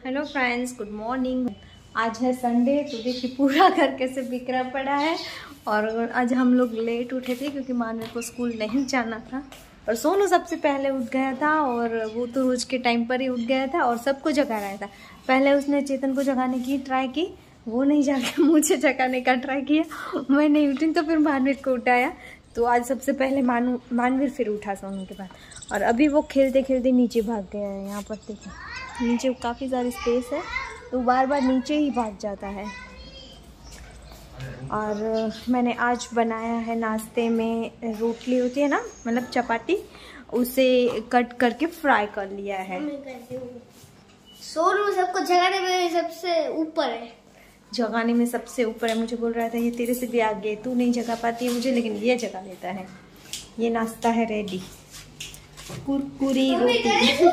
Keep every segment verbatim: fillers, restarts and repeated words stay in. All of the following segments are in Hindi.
Hello friends, good morning. आज है संडे, तो देखिए पूरा घर कैसे बिखरा पड़ा है। और आज हम लोग लेट उठे थे क्योंकि मानव को स्कूल नहीं जाना था। और सोनू सबसे पहले उठ गया था और वो तो रोज के टाइम पर ही उठ गया था और सबको जगा रहा था। पहले उसने चेतन को जगाने की ट्राई की, वो नहीं जाके मुझे जगाने का ट्राई किया। मैं नहीं उठी तो फिर मानवीर को उठाया। तो आज सबसे पहले मानू मानवीर फिर उठा सोनू के बाद। और अभी वो खेलते खेलते नीचे भाग गया है। यहाँ पर देखिए नीचे काफ़ी सारी स्पेस है, तो बार बार नीचे ही भाग जाता है। और मैंने आज बनाया है नाश्ते में, रोटली होती है ना, मतलब चपाती, उसे कट करके फ्राई कर लिया है। सोनू सबको जगाने में सबसे ऊपर है, जगाने में सबसे ऊपर है। मुझे बोल रहा था ये तेरे से भी आगे, तू नहीं जगा पाती है मुझे, लेकिन ये जगा लेता है। ये नाश्ता है रेडी, कुरकुरी रोटी।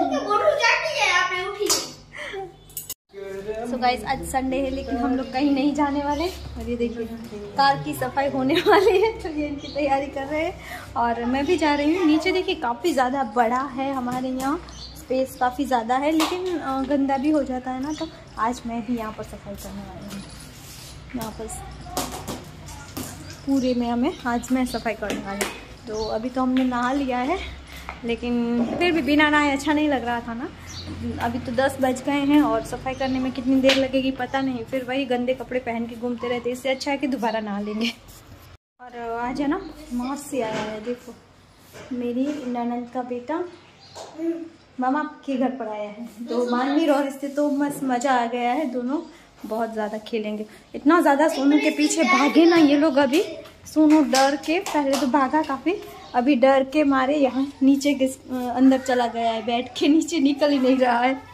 सो गाइस, आज संडे है लेकिन हम लोग कहीं नहीं जाने वाले। और ये देखिए कार की सफाई होने वाली है, तो ये इनकी तैयारी कर रहे हैं। और मैं भी जा रही हूँ नीचे। देखिए काफ़ी ज़्यादा बड़ा है हमारे यहाँ, स्पेस काफ़ी ज़्यादा है, लेकिन गंदा भी हो जाता है ना। तो आज मैं भी यहाँ पर सफाई करने वाली हूँ। यहाँ पर पूरे में हमें आज मैं सफाई करने वाली हूँ। तो अभी तो हमने नहा लिया है, लेकिन फिर भी बिना नहाए अच्छा नहीं लग रहा था ना। अभी तो दस बज गए हैं और सफाई करने में कितनी देर लगेगी पता नहीं। फिर वही गंदे कपड़े पहन के घूमते रहते, इससे अच्छा है कि दोबारा नहा लेंगे। और आज है ना मार्च से आया है, देखो मेरी ननद का बेटा मामा के घर पर आया है। तो मानवीर और इससे तो मस्त मज़ा आ गया है, दोनों बहुत ज़्यादा खेलेंगे। इतना ज़्यादा सोनू के पीछे भागे ना ये लोग। अभी सोनू डर के, पहले तो भागा काफ़ी, अभी डर के मारे यहाँ नीचे के अंदर चला गया है, बैठ के नीचे निकल ही नहीं रहा है।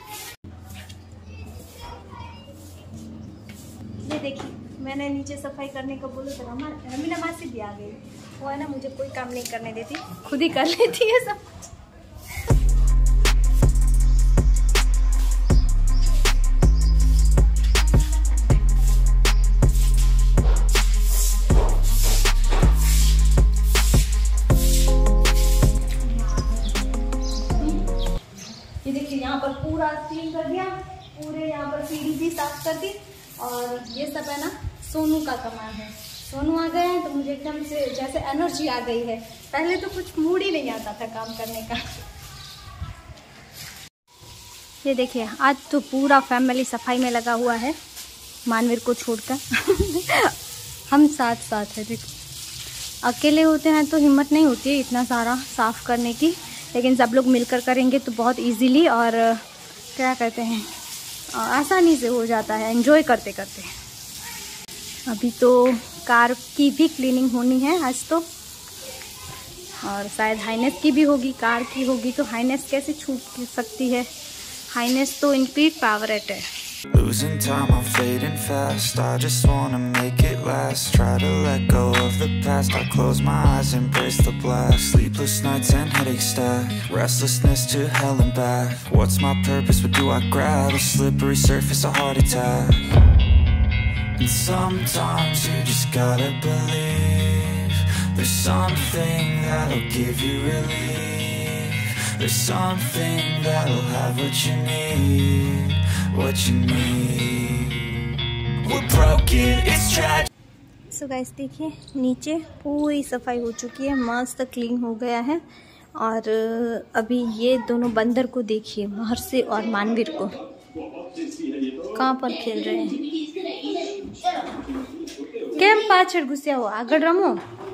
ये देखिए मैंने नीचे सफाई करने को बोला था, हमारा रमीना मासी भी आ गई। वो है ना मुझे कोई काम नहीं करने देती, खुद ही कर लेती है सब कुछ। ये देखिए यहाँ पर पूरा क्लीन कर दिया, पूरे यहाँ पर सीढ़ी भी साफ कर दी। और ये सब है ना सोनू का कमाल है। सोनू आ गए हैं तो मुझे एकदम से जैसे एनर्जी आ गई है। पहले तो कुछ मूड ही नहीं आता था काम करने का। ये देखिए आज तो पूरा फैमिली सफाई में लगा हुआ है, मानवीर को छोड़कर। हम साथ साथ है। देखो अकेले होते हैं तो हिम्मत नहीं होती है इतना सारा साफ करने की, लेकिन सब लोग मिलकर करेंगे तो बहुत इजीली और क्या कहते हैं आसानी से हो जाता है, एंजॉय करते करते। अभी तो कार की भी क्लीनिंग होनी है आज तो, और शायद हाइनेस की भी होगी। कार की होगी तो हाइनेस कैसे छूट सकती है, हाइनेस तो इनकी फेवरेट है। Losing time, I'm fading fast. I just wanna make it last. Try to let go of the past. I close my eyes, embrace the blast. Sleepless nights and headaches stack. Restlessness to hell and back. What's my purpose? What do I grab? A slippery surface, a heart attack. And sometimes you just gotta believe there's something that'll give you relief. There's something that'll have what you need. What you need. We're broken, it's tragic. So guys देखिए नीचे पूरी सफाई हो चुकी है, मस्त क्लीन हो गया है। और अभी ये दोनों बंदर को देखिए, महर्षि और मानवीर को, कहाँ पर खेल रहे हैं। केम पाछड़ घुसिया हो, आगड़ रमो।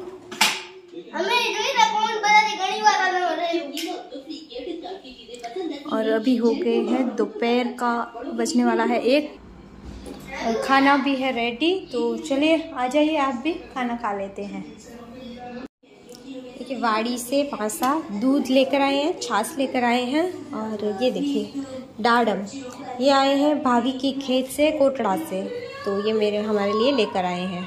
और अभी हो गए हैं दोपहर का, बजने वाला है एक, और खाना भी है रेडी। तो चलिए आ जाइए आप भी, खाना खा लेते हैं। देखिए वाड़ी से पासा दूध लेकर आए हैं, छाछ लेकर आए हैं। और ये देखिए डाडम, ये आए हैं भाभी की खेत से, कोटड़ा से। तो ये मेरे हमारे लिए लेकर आए हैं।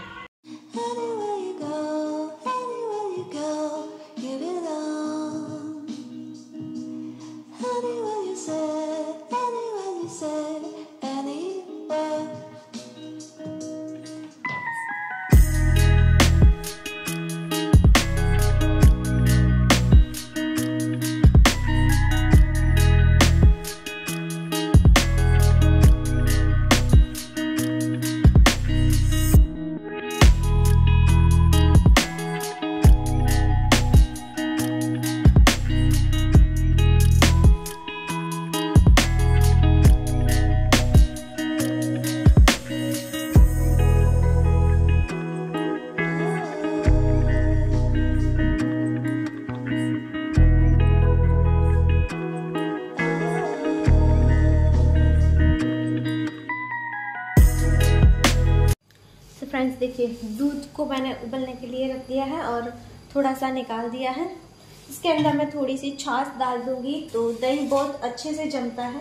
फ्रेंड्स देखिए, दूध को मैंने उबलने के लिए रख दिया है और थोड़ा सा निकाल दिया है। इसके अंदर मैं थोड़ी सी छाछ डाल दूंगी तो दही बहुत अच्छे से जमता है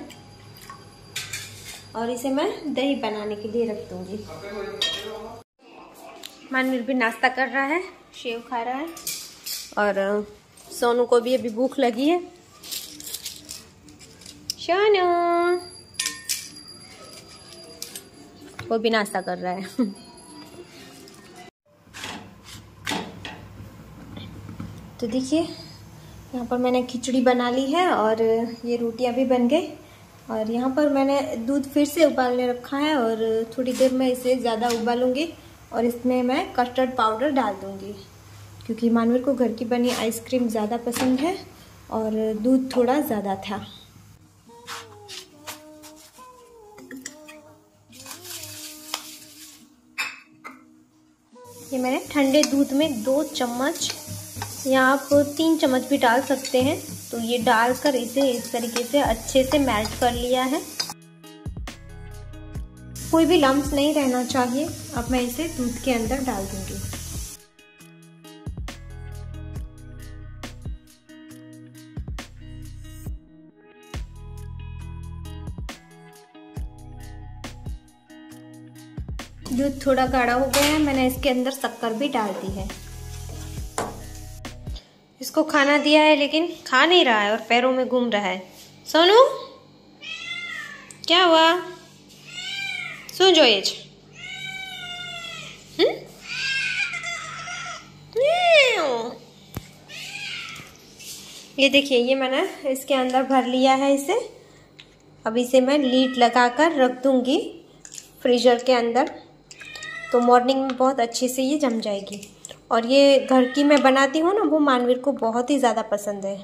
और इसे मैं दही बनाने के लिए रख दूंगी। मानवीर भी नाश्ता कर रहा है, सेव खा रहा है और सोनू को भी अभी भूख लगी है। सोनू वो भी नाश्ता कर रहा है। तो देखिए यहाँ पर मैंने खिचड़ी बना ली है और ये रोटियां भी बन गई और यहाँ पर मैंने दूध फिर से उबालने रखा है और थोड़ी देर में इसे ज़्यादा उबालूंगी और इसमें मैं कस्टर्ड पाउडर डाल दूंगी क्योंकि मानवीर को घर की बनी आइसक्रीम ज़्यादा पसंद है और दूध थोड़ा ज़्यादा था। ये मैंने ठंडे दूध में दो चम्मच या आप तीन चम्मच भी डाल सकते हैं, तो ये डालकर इसे इस तरीके से अच्छे से मेल्ट कर लिया है। कोई भी लम्स नहीं रहना चाहिए। अब मैं इसे दूध के अंदर डाल दूंगी। दूध थोड़ा गाढ़ा हो गया है, मैंने इसके अंदर शक्कर भी डाल दी है। इसको खाना दिया है लेकिन खा नहीं रहा है और पैरों में घूम रहा है। सोनू क्या हुआ? सो जो ये ये देखिए, ये मैंने इसके अंदर भर लिया है इसे। अब इसे मैं लीड लगाकर रख दूंगी फ्रीजर के अंदर, तो मॉर्निंग में बहुत अच्छे से ये जम जाएगी। और ये घर की मैं बनाती हूँ ना, वो मानवीर को बहुत ही ज़्यादा पसंद है।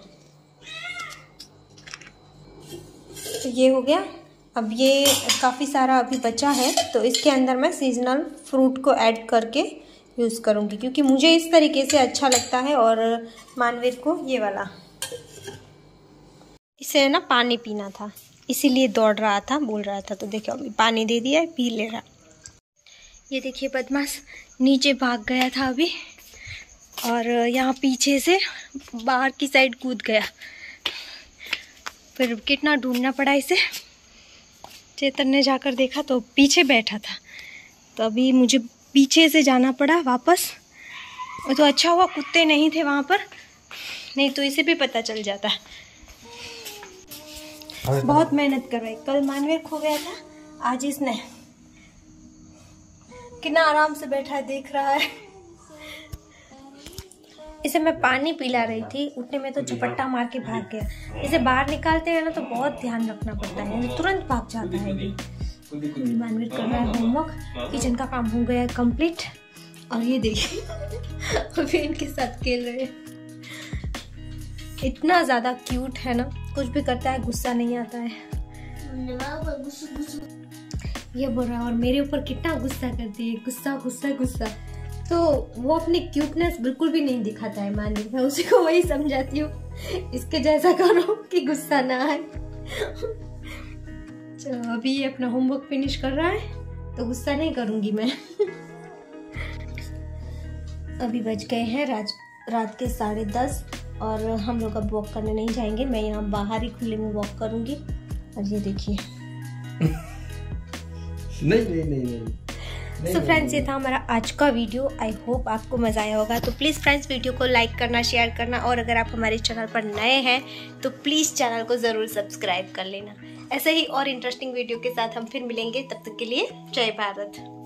तो ये हो गया। अब ये काफ़ी सारा अभी बचा है तो इसके अंदर मैं सीजनल फ्रूट को ऐड करके यूज़ करूँगी क्योंकि मुझे इस तरीके से अच्छा लगता है और मानवीर को ये वाला। इसे ना पानी पीना था इसीलिए दौड़ रहा था, बोल रहा था, तो देखो अभी पानी दे दिया है, पी ले रहा। ये देखिए बदमाश नीचे भाग गया था अभी और यहाँ पीछे से बाहर की साइड कूद गया। फिर कितना ढूंढना पड़ा इसे। चेतन ने जाकर देखा तो पीछे बैठा था, तो अभी मुझे पीछे से जाना पड़ा वापस। तो अच्छा हुआ कुत्ते नहीं थे वहाँ पर, नहीं तो इसे भी पता चल जाता। बहुत मेहनत करवाई। कल मानवीर खो गया था, आज इसने। कितना आराम से बैठा है, देख रहा है। इसे मैं पानी पिला रही थी, उठने में तो झपट्टा मार के भाग गया। इसे बाहर निकालते हैं ना तो बहुत ध्यान रखना पड़ता है, तुरंत भाग जाता है। ये मानवीर कर रहा है होमवर्क, किचन का काम हो गया है कंप्लीट। और ये देखिए अभी इनके साथ खेल रहे हैं। इतना ज्यादा क्यूट है ना, कुछ भी करता है गुस्सा नहीं आता है। ये बोल रहा है और मेरे ऊपर कितना गुस्सा करती है, गुस्सा गुस्सा गुस्सा। तो वो अपनी क्यूटनेस बिल्कुल भी नहीं दिखाता है मानवीर। मैं उसी को वही समझाती हूँ, इसके जैसा करो कि गुस्सा ना आए। चलो अभी ये अपना होमवर्क फिनिश कर रहा है तो गुस्सा नहीं करूंगी मैं। अभी बज गए हैं रात रात के साढ़े दस और हम लोग अब वॉक करने नहीं जाएंगे। मैं यहाँ बाहर ही खुले में वॉक करूंगी। और ये देखिए नहीं नहीं नहीं नहीं सो so फ्रेंड्स, ये था हमारा आज का वीडियो। आई होप आपको मजा आया होगा। तो प्लीज़ फ्रेंड्स वीडियो को लाइक करना, शेयर करना और अगर आप हमारे चैनल पर नए हैं तो प्लीज़ चैनल को ज़रूर सब्सक्राइब कर लेना। ऐसे ही और इंटरेस्टिंग वीडियो के साथ हम फिर मिलेंगे। तब तक के लिए जय भारत।